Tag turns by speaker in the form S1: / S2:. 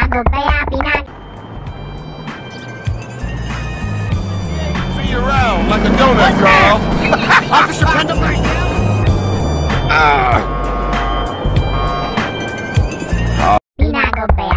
S1: gobbaya, pina.
S2: See you around like a donut, Carl.
S3: Officer Pendlebury down!
S1: Pina gobbaya.